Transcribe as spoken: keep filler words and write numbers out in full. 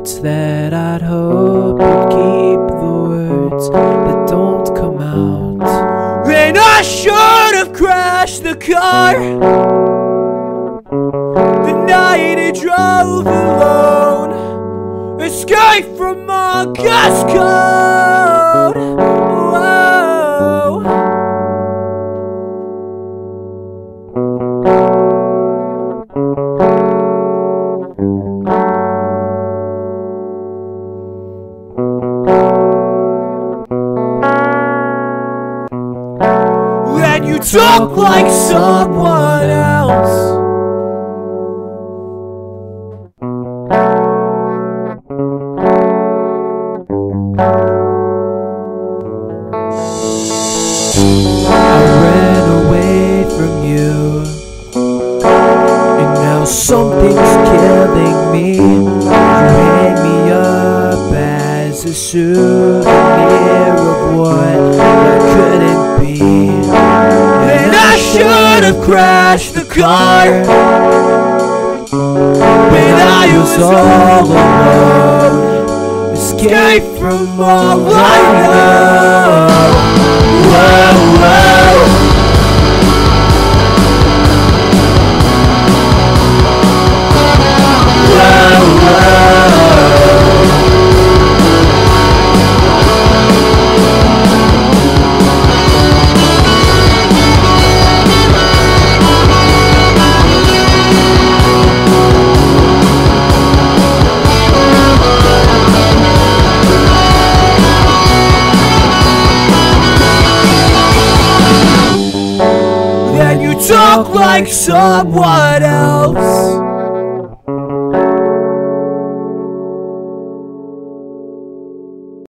words that I'd hope would keep the words that don't come out. And I should have crashed the car the night I drove alone, escape from August code. Whoa. And you talk like someone else. I ran away from you, and now something's killing me. You hang me up as a souvenir of what I couldn't be. And I should have crashed the car when I was all alone, escape from all I know. Whoa, whoa. Whoa, whoa. Talk like someone else.